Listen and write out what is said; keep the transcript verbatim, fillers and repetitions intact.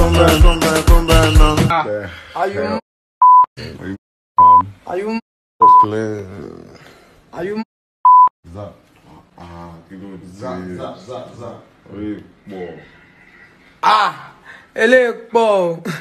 Are you? Are you? Are you? Zap. Ah, que doido. Zap, zap, zap, zap. Oi, pô. Ah, ele é bom.